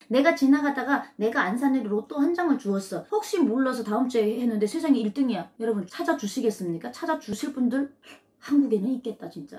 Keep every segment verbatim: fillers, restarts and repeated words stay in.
내가 지나가다가 내가 안 산 애를 로또 한 장을 주었어. 혹시 몰라서 다음 주에 했는데 세상에 일 등이야. 여러분 찾아주시겠습니까? 찾아주실 분들 한국에는 있겠다 진짜.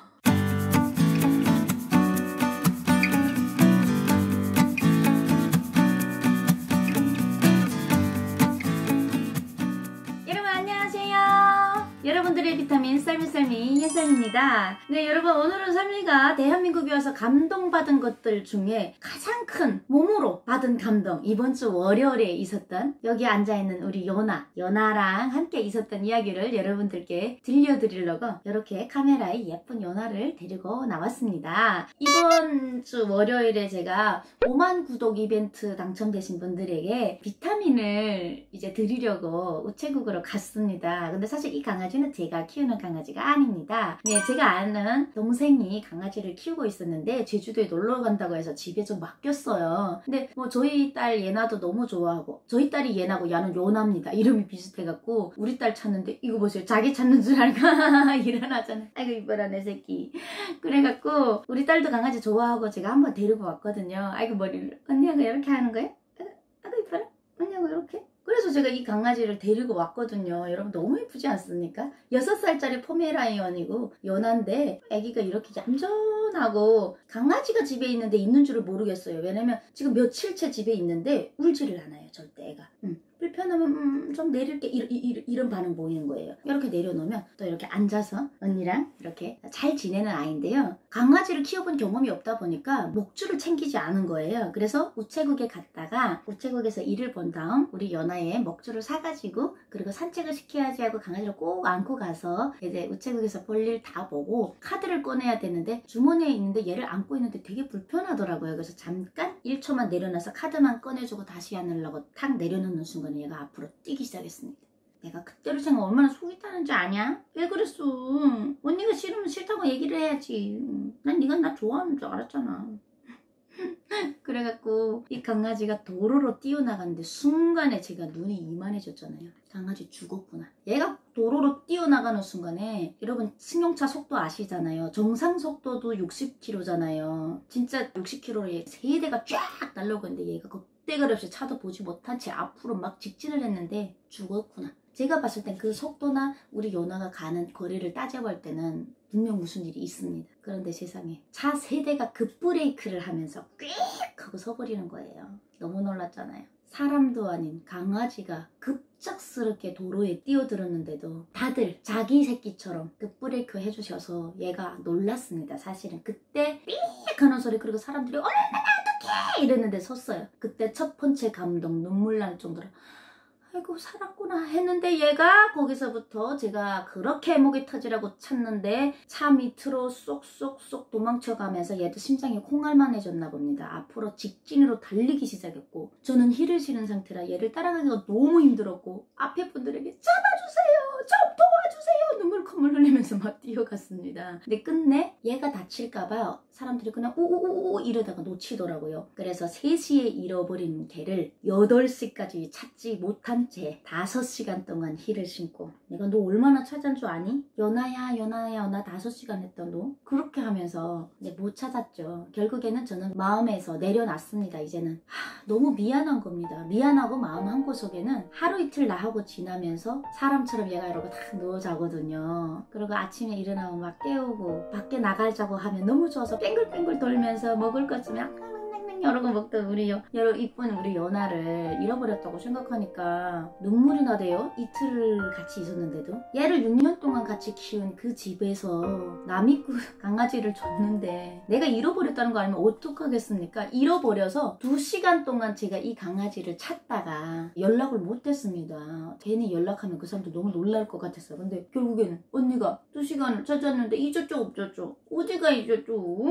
여러분들의 비타민 썰미썰미 예썰미입니다. 네, 여러분 오늘은 썰미가 대한민국에 와서 감동받은 것들 중에 가장 큰 몸으로 받은 감동, 이번 주 월요일에 있었던 여기 앉아있는 우리 연아 연아랑 함께 있었던 이야기를 여러분들께 들려드리려고 이렇게 카메라에 예쁜 연아를 데리고 나왔습니다. 이번 주 월요일에 제가 오만 구독 이벤트 당첨되신 분들에게 비타민을 이제 드리려고 우체국으로 갔습니다. 근데 사실 이 강아지 는 제가 키우는 강아지가 아닙니다. 네, 제가 아는 동생이 강아지를 키우고 있었는데 제주도에 놀러 간다고 해서 집에 좀 맡겼어요. 근데 뭐 저희 딸 예나도 너무 좋아하고, 저희 딸이 예나고 야는 요나입니다. 이름이 비슷해갖고 우리 딸 찾는데 이거 보세요. 자기 찾는 줄 알고 일어나잖아요. 아이고 이뻐라 내 새끼. 그래갖고 우리 딸도 강아지 좋아하고 제가 한번 데리고 왔거든요. 아이고 머리를 언니하고 이렇게 하는 거예요? 아이고 이뻐라 언니하고 이렇게. 그래서 제가 이 강아지를 데리고 왔거든요. 여러분 너무 예쁘지 않습니까? 여섯 살짜리 포메라이언이고 연한데 아기가 이렇게 얌전하고, 강아지가 집에 있는데 있는 줄을 모르겠어요. 왜냐면 지금 며칠째 집에 있는데 울지를 않아요. 절대 애가. 음. 불편하면 음, 좀 내릴게 이런, 이런, 이런 반응 보이는 거예요. 이렇게 내려놓으면 또 이렇게 앉아서 언니랑 이렇게 잘 지내는 아이인데요. 강아지를 키워본 경험이 없다 보니까 목줄을 챙기지 않은 거예요. 그래서 우체국에 갔다가 우체국에서 일을 본 다음 우리 연아의 먹줄을 사가지고, 그리고 산책을 시켜야지 하고 강아지를 꼭 안고 가서 이제 우체국에서 볼 일 다 보고 카드를 꺼내야 되는데 주머니에 있는데 얘를 안고 있는데 되게 불편하더라고요. 그래서 잠깐 일 초만 내려놔서 카드만 꺼내주고 다시 안으려고 탁 내려놓는 순간 얘가 앞으로 뛰기 시작했습니다. 내가 그때로 생각 얼마나 속이 타는지 아냐? 왜 그랬어? 언니가 싫으면 싫다고 얘기를 해야지. 난 네가 나 좋아하는 줄 알았잖아. 그래갖고 이 강아지가 도로로 뛰어나갔는데 순간에 제가 눈이 이만해졌잖아요. 강아지 죽었구나. 얘가 도로로 뛰어나가는 순간에, 여러분 승용차 속도 아시잖아요. 정상 속도도 육십 킬로미터잖아요. 진짜 육십 킬로미터에 세 대가 쫙 날라오는데 얘가 그때가 없이 차도 보지 못한 채 앞으로 막 직진을 했는데 죽었구나. 제가 봤을 땐 그 속도나 우리 연아가 가는 거리를 따져볼 때는 분명 무슨 일이 있습니다. 그런데 세상에 차 세 대가 급브레이크를 하면서 꽥 하고 서버리는 거예요. 너무 놀랐잖아요. 사람도 아닌 강아지가 급작스럽게 도로에 뛰어들었는데도 다들 자기 새끼처럼 급브레이크 해주셔서 얘가 놀랐습니다. 사실은 그때 삑 하는 소리, 그리고 사람들이 얼마나 어떡해 이랬는데 섰어요. 그때 첫 번째 감동, 눈물 날 정도로 아이고 살았구나 했는데, 얘가 거기서부터 제가 그렇게 목이 터지라고 찾는데 차 밑으로 쏙쏙쏙 도망쳐가면서 얘도 심장이 콩알만해졌나 봅니다. 앞으로 직진으로 달리기 시작했고, 저는 힐을 신은 상태라 얘를 따라가기가 너무 힘들었고 앞에 분들에게 잡아주세요, 좀 도와주세요 눈물 콧물 흘리면서 막 뛰어갔습니다. 근데 끝내 얘가 다칠까봐 사람들이 그냥 오오오오 이러다가 놓치더라고요. 그래서 세 시에 잃어버린 개를 여덟 시까지 찾지 못한 채 다섯 시간 동안 힐을 신고, 내가 너 얼마나 찾은 줄 아니? 연아야 연아야 나 다섯 시간 했다 너. 그렇게 하면서 이제 못 찾았죠. 결국에는 저는 마음에서 내려놨습니다. 이제는 하, 너무 미안한 겁니다. 미안하고 마음 한구석에는 하루 이틀 나하고 지나면서 사람처럼 얘가 이러고 딱 누워 자거든요. 그리고 아침에 일어나면 막 깨우고 밖에 나가자고 하면 너무 좋아서 뺑글뺑글 돌면서 먹을 것 좀 약간 여러 거 먹던 우리 여, 여러 이쁜 우리 연아를 잃어버렸다고 생각하니까 눈물이 나대요. 이틀을 같이 있었는데도. 얘를 육 년 동안 같이 키운 그 집에서 남이 강아지를 줬는데 내가 잃어버렸다는 거 알면 어떡하겠습니까? 잃어버려서 두 시간 동안 제가 이 강아지를 찾다가 연락을 못했습니다. 괜히 연락하면 그 사람도 너무 놀랄 것 같았어요. 근데 결국에는 언니가 두 시간을 찾았는데 잊었죠 없었죠? 어디가 잊었죠?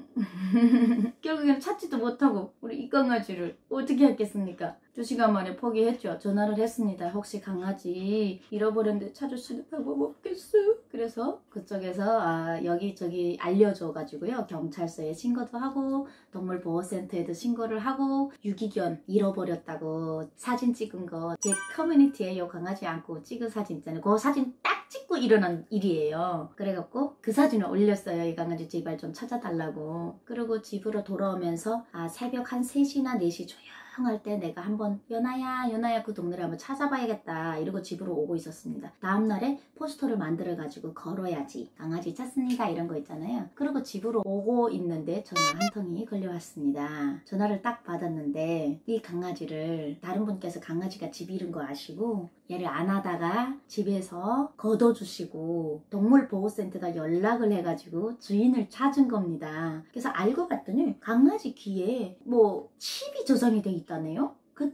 결국에는 찾지도 못하고 우리 이 강아지를 어떻게 했겠습니까? 두 시간 만에 포기했죠. 전화를 했습니다. 혹시 강아지 잃어버렸는데 찾을 수 있는 방법 없겠어요? 그래서 그쪽에서 아, 여기저기 알려줘가지고요. 경찰서에 신고도 하고 동물보호센터에도 신고를 하고 유기견 잃어버렸다고 사진 찍은 거 제 커뮤니티에 요 강아지 안고 찍은 사진 있잖아요. 그 사진 딱 딱 찍고 일어난 일이에요. 그래갖고 그 사진을 올렸어요. 이 강아지 제발 좀 찾아달라고. 그리고 집으로 돌아오면서 아 새벽 한 세 시나 네 시 조용할 때 내가 한번 연아야 연아야 그 동네를 한번 찾아봐야겠다 이러고 집으로 오고 있었습니다. 다음날에 포스터를 만들어 가지고 걸어야지 강아지 찾습니다 이런 거 있잖아요. 그리고 집으로 오고 있는데 전화 한 통이 걸려왔습니다. 전화를 딱 받았는데 이 강아지를 다른 분께서 강아지가 집 잃은 거 아시고 얘를 안 하다가 집에서 걷어주시고 동물보호센터가 연락을 해가지고 주인을 찾은 겁니다. 그래서 알고 봤더니 강아지 귀에 뭐 칩이 저장이 돼 있다네요. 그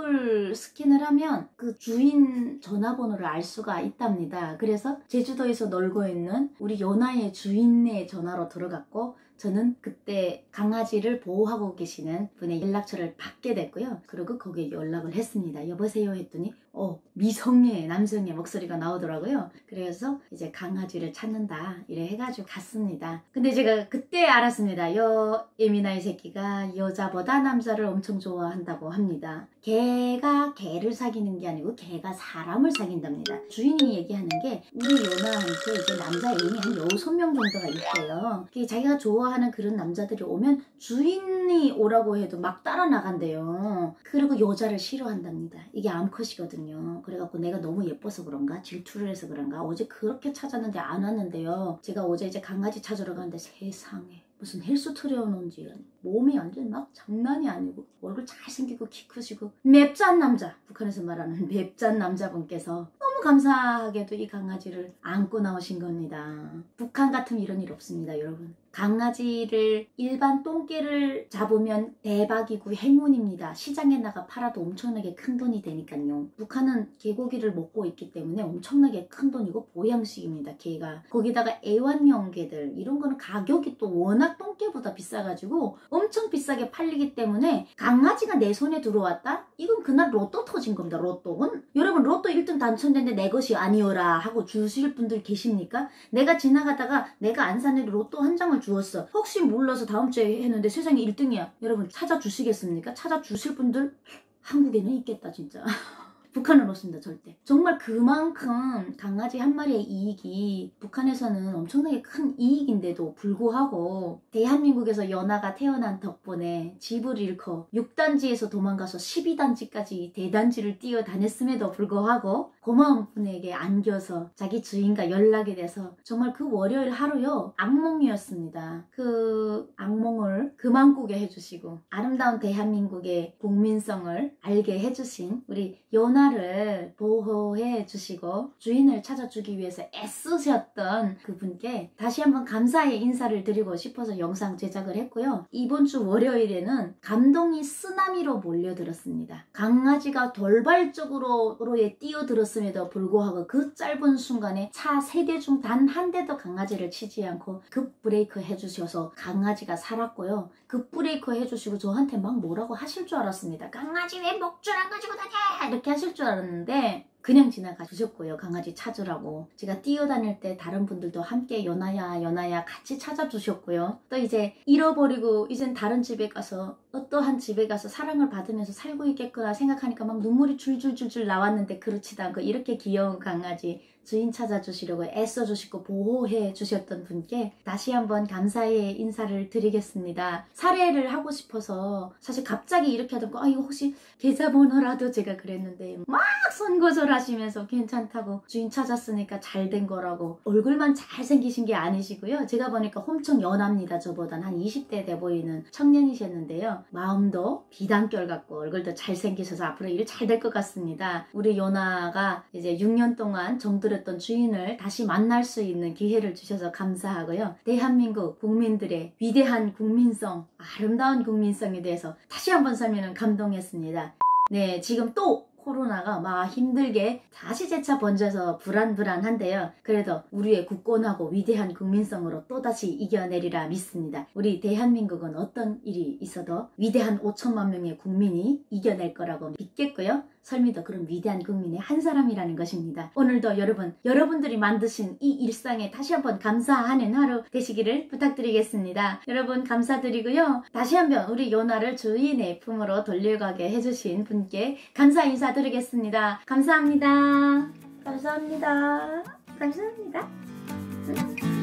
칩을 스캔을 하면 그 주인 전화번호를 알 수가 있답니다. 그래서 제주도에서 놀고 있는 우리 연아의 주인의 전화로 들어갔고 저는 그때 강아지를 보호하고 계시는 분의 연락처를 받게 됐고요. 그리고 거기에 연락을 했습니다. 여보세요 했더니 어 미성의 남성의 목소리가 나오더라고요. 그래서 이제 강아지를 찾는다 이래 해가지고 갔습니다. 근데 제가 그때 알았습니다. 여 예민아이 새끼가 여자보다 남자를 엄청 좋아한다고 합니다. 개가 개를 사귀는 게 아니고 개가 사람을 사귄답니다. 주인이 얘기하는 게 우리 연아한테 이제 남자 애인이 한 여섯 명 정도가 있대요. 자기가 좋아하는 그런 남자들이 오면 주인이 오라고 해도 막 따라 나간대요. 그리고 여자를 싫어한답니다. 이게 암컷이거든요. 그래갖고 내가 너무 예뻐서 그런가 질투를 해서 그런가 어제 그렇게 찾았는데 안 왔는데요. 제가 어제 이제 강아지 찾으러 가는데 세상에 무슨 헬스 트레이너인지 몸이 완전 막 장난이 아니고 얼굴 잘생기고 키 크시고 맵짠 남자, 북한에서 말하는 맵짠 남자분께서 너무 감사하게도 이 강아지를 안고 나오신 겁니다. 북한 같으면 이런 일 없습니다 여러분. 강아지를 일반 똥개를 잡으면 대박이고 행운입니다. 시장에 나가 팔아도 엄청나게 큰 돈이 되니까요. 북한은 개고기를 먹고 있기 때문에 엄청나게 큰 돈이고 보양식입니다. 개가. 거기다가 애완용 개들 이런 거는 가격이 또 워낙 똥개보다 비싸가지고 엄청 비싸게 팔리기 때문에 강아지가 내 손에 들어왔다? 이건 그날 로또 터진 겁니다. 로또는. 여러분 로또 일 등 당첨됐는데 내 것이 아니어라 하고 주실 분들 계십니까? 내가 지나가다가 내가 안 산 로또 한 장을 주었어. 혹시 몰라서 다음 주에 했는데 세상에 일 등이야. 여러분 찾아주시겠습니까? 찾아주실 분들 한국에는 있겠다 진짜. 북한은 없습니다 절대. 정말 그만큼 강아지 한 마리의 이익이 북한에서는 엄청나게 큰 이익인데도 불구하고 대한민국에서 연아가 태어난 덕분에 집을 잃고 육 단지에서 도망가서 십이 단지까지 대단지를 뛰어다녔음에도 불구하고 고마운 분에게 안겨서 자기 주인과 연락이 돼서 정말 그 월요일 하루요 악몽이었습니다. 그 악몽을 그만 꾸게 해주시고 아름다운 대한민국의 국민성을 알게 해주신 우리 연아를 보호해 주시고 주인을 찾아주기 위해서 애쓰셨던 그분께 다시 한번 감사의 인사를 드리고 싶어서 영상 제작을 했고요. 이번 주 월요일에는 감동이 쓰나미로 몰려들었습니다. 강아지가 돌발적으로에 뛰어들었음에도 불구하고 그 짧은 순간에 차 세 대 중 단 한 대도 강아지를 치지 않고 급 브레이크 해주셔서 강아지가 살았고요. 급 브레이크 해주시고 저한테 막 뭐라고 하실 줄 알았습니다. 강아지 왜 목줄 안 가지고 다녀 이렇게 하실 줄 알았는데 그냥 지나가 주셨고요. 강아지 찾으라고. 제가 뛰어다닐 때 다른 분들도 함께 연아야 연아야 같이 찾아주셨고요. 또 이제 잃어버리고 이젠 다른 집에 가서 어떠한 집에 가서 사랑을 받으면서 살고 있겠구나 생각하니까 막 눈물이 줄줄줄줄 나왔는데 그렇지도 않고 이렇게 귀여운 강아지 주인 찾아주시려고 애써주시고 보호해 주셨던 분께 다시 한번 감사의 인사를 드리겠습니다. 사례를 하고 싶어서 사실 갑자기 이렇게 하던 거 아 이거 혹시 계좌번호라도 제가 그랬는데 막 선거절하시면서 괜찮다고 주인 찾았으니까 잘 된 거라고 얼굴만 잘생기신 게 아니시고요. 제가 보니까 엄청 연합니다. 저보단 한 이십 대 돼 보이는 청년이셨는데요. 마음도 비단결 같고 얼굴도 잘생기셔서 앞으로 일 잘 될 것 같습니다. 우리 연아가 이제 육 년 동안 정들었던 주인을 다시 만날 수 있는 기회를 주셔서 감사하고요. 대한민국 국민들의 위대한 국민성, 아름다운 국민성에 대해서 다시 한번 설명은 감동했습니다. 네, 지금 또 코로나가 막 힘들게 다시 재차 번져서 불안불안한데요. 그래도 우리의 굳건하고 위대한 국민성으로 또다시 이겨내리라 믿습니다. 우리 대한민국은 어떤 일이 있어도 위대한 오천만 명의 국민이 이겨낼 거라고 믿겠고요. 설미도 그런 위대한 국민의 한 사람이라는 것입니다. 오늘도 여러분, 여러분들이 만드신 이 일상에 다시 한번 감사하는 하루 되시기를 부탁드리겠습니다. 여러분 감사드리고요. 다시 한번 우리 연아를 주인의 품으로 돌려가게 해주신 분께 감사 인사드리겠습니다. 감사합니다. 감사합니다. 감사합니다.